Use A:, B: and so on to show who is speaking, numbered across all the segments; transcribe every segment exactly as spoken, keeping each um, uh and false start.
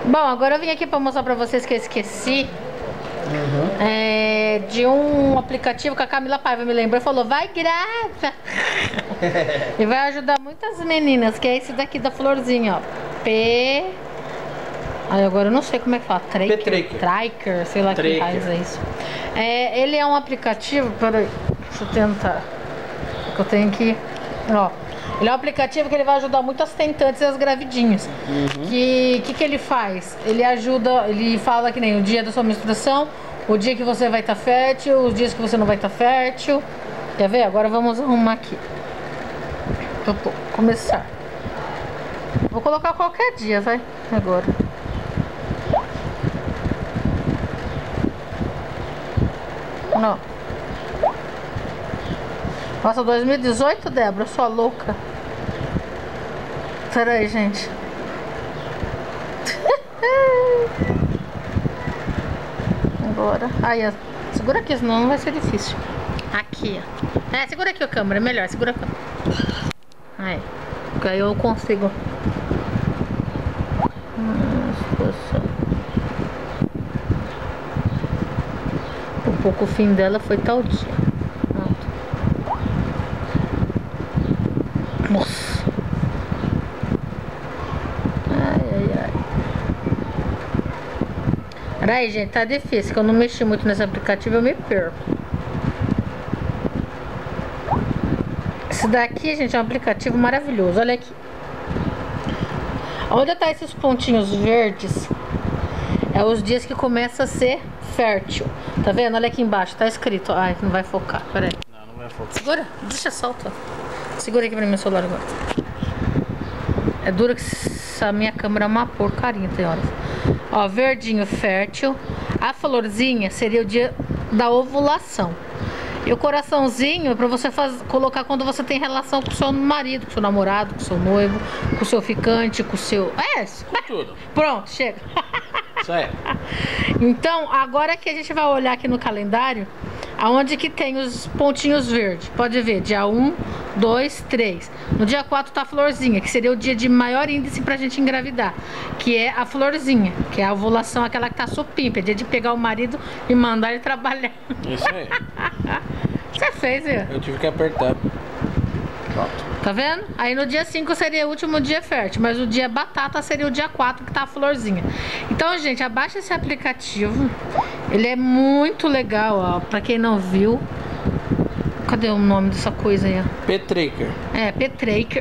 A: Bom, agora eu vim aqui pra mostrar pra vocês que eu esqueci uhum. é, de um aplicativo que a Camila Paiva me lembrou e falou, vai grava! E vai ajudar muitas meninas, que é esse daqui da florzinha, ó. P... Aí agora eu não sei como é que fala, Tracker,
B: Tracker,
A: Tracker, sei lá Tracker. Que raiz é isso. É, ele é um aplicativo, peraí, deixa eu tentar, que eu tenho que, ó. Ele é um aplicativo que ele vai ajudar muito as tentantes e as gravidinhas. Uhum. Que que que ele faz? Ele ajuda, ele fala que nem o dia da sua menstruação, o dia que você vai estar tá fértil, os dias que você não vai estar tá fértil. Quer ver? Agora vamos arrumar aqui. Vou começar. Vou colocar qualquer dia, vai? Agora. Não. Nossa, dois mil e dezoito, Débora, sua louca. Pera aí, gente. Agora. Aí, ó. Segura aqui, senão não vai ser difícil. Aqui, ó. É, segura aqui a câmera, é melhor. Segura a câmera. Aí. Porque aí eu consigo. Um pouco o fim dela foi tal dia. Nossa. Ai, ai, ai. Peraí, gente, tá difícil, que eu não mexi muito nesse aplicativo, eu me perco. Esse daqui, gente, é um aplicativo maravilhoso, olha aqui. Onde tá esses pontinhos verdes? É os dias que começa a ser fértil. Tá vendo? Olha aqui embaixo, tá escrito. Ai, não vai focar, peraí.
B: Não, não vai focar.
A: Segura, deixa solta. Segura aqui pra meu celular agora. É duro que essa minha câmera é uma porcaria, tem horas. Ó, verdinho, fértil. A florzinha seria o dia da ovulação. E o coraçãozinho é pra você faz, colocar quando você tem relação com o seu marido, com o seu namorado, com o seu noivo, com o seu ficante, com o seu... É isso.
B: Com tudo.
A: Pronto, chega.
B: Isso aí.
A: Então, agora que a gente vai olhar aqui no calendário, aonde que tem os pontinhos verdes. Pode ver, dia um, dois, três. No dia quatro tá a florzinha, que seria o dia de maior índice pra gente engravidar. Que é a florzinha, que é a ovulação, aquela que tá supimpa. É dia de pegar o marido e mandar ele trabalhar.
B: Isso aí.
A: Você fez, viu?
B: Eu tive que apertar. Pronto.
A: Tá vendo? Aí no dia cinco seria o último dia fértil, mas o dia batata seria o dia quatro, que tá a florzinha. Então, gente, abaixa esse aplicativo. Ele é muito legal, ó. Pra quem não viu. Cadê o nome dessa coisa aí, ó?
B: P-Tracker.
A: É, P-Tracker.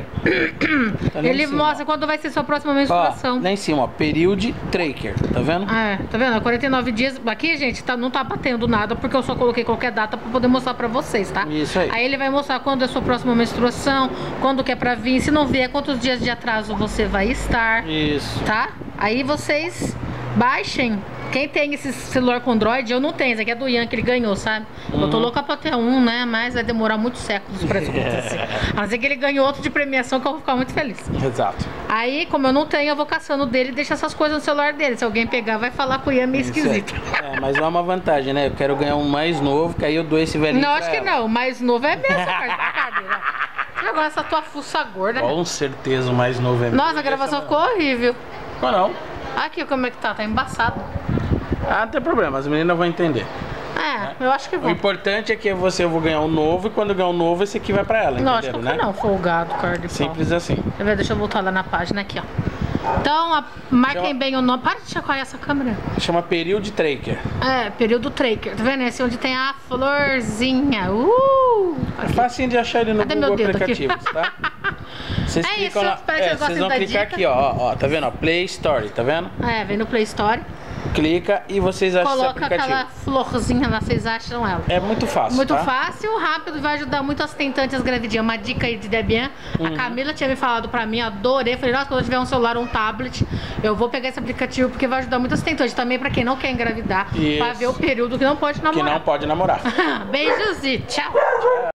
B: Tá
A: Ele mostra quando vai ser sua próxima menstruação.
B: Ó, lá em cima, ó. Period Tracker. Tá vendo?
A: É, tá vendo? quarenta e nove dias. Aqui, gente, tá, não tá batendo nada, porque eu só coloquei qualquer data pra poder mostrar pra vocês, tá?
B: Isso aí.
A: Aí ele vai mostrar quando é a sua próxima menstruação, quando que é pra vir. Se não vier, quantos dias de atraso você vai estar.
B: Isso.
A: Tá? Aí vocês baixem. Quem tem esse celular com Android, eu não tenho. Esse aqui é do Ian, que ele ganhou, sabe? Uhum. Eu tô louca pra ter um, né? Mas vai demorar muitos séculos pra isso acontecer. A não ser que ele ganhou outro de premiação, que eu vou ficar muito feliz.
B: Exato.
A: Aí, como eu não tenho, eu vou caçando dele e deixo essas coisas no celular dele. Se alguém pegar, vai falar com o Ian meio
B: Isso
A: esquisito.
B: É, mas não é uma vantagem, né? Eu quero ganhar um mais novo, que aí eu dou esse velhinho.
A: Não,
B: pra
A: acho que
B: ela.
A: não. O mais novo é mesmo, brincadeira. Agora essa tua fuça gorda.
B: Com certeza o mais novo é mesmo.
A: Nossa, a gravação ficou horrível.
B: Ficou não.
A: Aqui, como é que tá? Tá embaçado.
B: Ah, não tem problema, as meninas vão entender.
A: É, eu acho que
B: O
A: vou.
B: importante é que você eu vou ganhar um novo e quando eu ganhar um novo, esse aqui vai pra ela,
A: Não,
B: entenderam,
A: acho que
B: né?
A: não, folgado, cara de pau.
B: Simples assim.
A: Deixa eu ver, deixa eu voltar lá na página aqui, ó. Então, a, marquem
B: Chama...
A: bem o nome. Para de chacoalhar essa câmera.
B: Chama Period Tracker.
A: É, período Tracker. Tá vendo? Esse onde tem a florzinha. Uh!
B: É facinho de achar ele no
A: Cadê
B: Google
A: meu dedo
B: Aplicativos, tá? Vocês
A: É
B: clicam
A: isso,
B: lá,
A: parece que
B: é,
A: eu gosto
B: vocês vão
A: da
B: clicar
A: dica.
B: aqui, ó, ó, ó, tá vendo, ó, Play Store, tá vendo?
A: É, vem no Play Store.
B: Clica e vocês acham esse
A: Coloca
B: aplicativo.
A: aquela florzinha lá, vocês acham ela.
B: É muito fácil,
A: Muito
B: tá?
A: fácil, rápido, vai ajudar muito as tentantes gravidinhas. Uma dica aí de Debian. Uhum. A Camila tinha me falado pra mim, adorei. Falei, nossa, quando eu tiver um celular ou um tablet, eu vou pegar esse aplicativo porque vai ajudar muito as tentantes. Também pra quem não quer engravidar,
B: Isso.
A: pra ver o período que não pode namorar.
B: Que não pode namorar.
A: Beijos e tchau.